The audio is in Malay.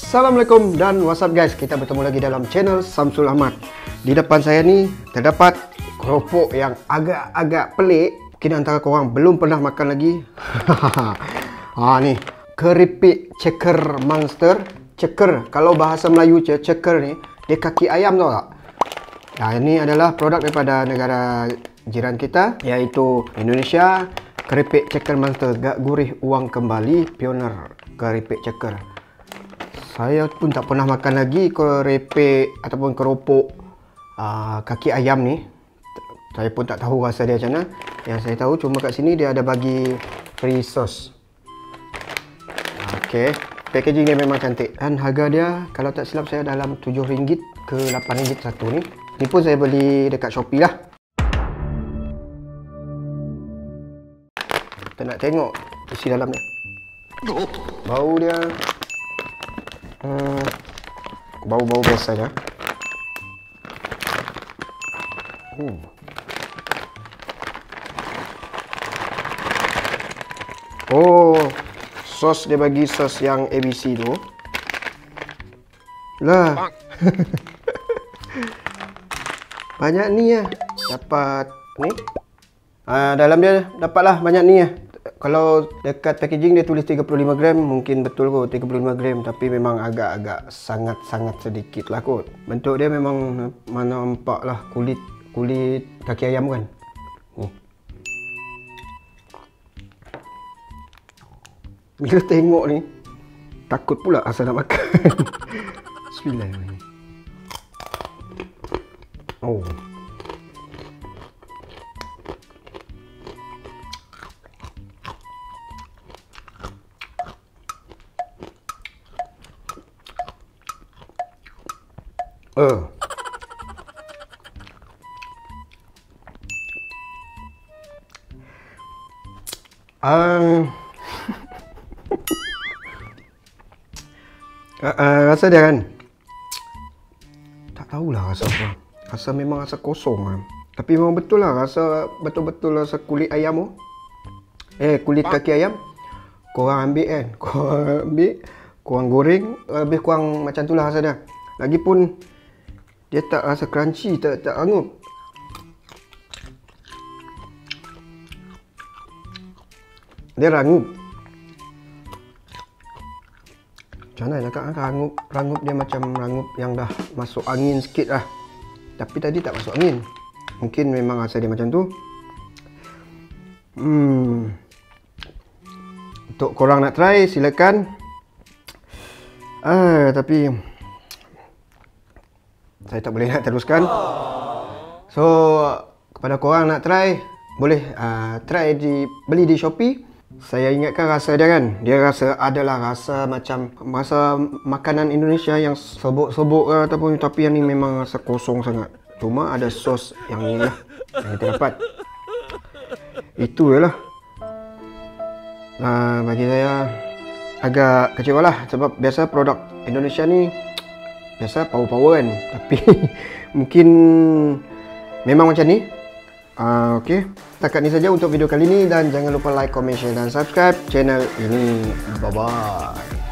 Assalamualaikum dan what's up guys. Kita bertemu lagi dalam channel Samsul Ahmad. Di depan saya ni terdapat keropok yang agak-agak pelik. Mungkin antara korang belum pernah makan lagi. Ni keripik ceker monster. Ceker, kalau bahasa Melayu ceker ni dia kaki ayam, tau tak? Ini adalah produk daripada negara jiran kita, iaitu Indonesia. Keripik ceker monster, gak gurih uang kembali, pioner keripik ceker. Saya pun tak pernah makan lagi keripik ataupun keropok kaki ayam ni. Saya pun tak tahu rasa dia macam mana. Yang saya tahu cuma kat sini dia ada bagi free sauce. Okey, packaging dia memang cantik. Dan harga dia kalau tak silap saya dalam RM7 ke RM8 satu ni. Ni pun saya beli dekat Shopee lah. Kita nak tengok isi dalam dia. Bau dia bau-bau biasa je. Oh, sos dia bagi sos yang ABC tu. Lah. Banyak ni ya. Dapat ni. Dalam dia dapatlah banyak ni ya. Kalau dekat packaging dia tulis 35 gram, mungkin betul kot 35 gram, tapi memang agak-agak sangat-sangat sedikit lah kot. Bentuk dia memang mana nampak lah kulit kaki ayam kan. Bila tengok ni takut pula asal nak makan. Bismillahirrahmanirrahim. Oh. Rasa dia kan, tak tahulah rasa apa. Rasa memang rasa kosong kan. Tapi memang betul lah, rasa betul-betul rasa kulit ayam tu. Kulit kaki ayam. Korang ambil kan, korang goreng, lebih kurang macam tu lah rasa dia. Lagipun dia tak rasa crunchy, tak rangup. Dia rangup. Macam mana nak cakap, rangup dia macam rangup yang dah masuk angin sikit lah. Tapi tadi tak masuk angin. Mungkin memang rasa dia macam tu. Untuk korang nak try, silakan. Tapi saya tak boleh nak teruskan. So, kepada korang nak try, boleh try beli di Shopee. Saya ingatkan rasa dia kan, dia adalah rasa macam makanan Indonesia yang sobok-sobok ataupun, tapi yang ni memang rasa kosong sangat. Cuma ada sos yang ni lah yang kita dapat. Itu je lah. Bagi saya agak kecewa lah, sebab biasa produk Indonesia ni biasa power-power kan. Tapi mungkin memang macam ni. Okey, setakat ni saja untuk video kali ini, dan jangan lupa like, comment, share dan subscribe channel ini. Bye bye.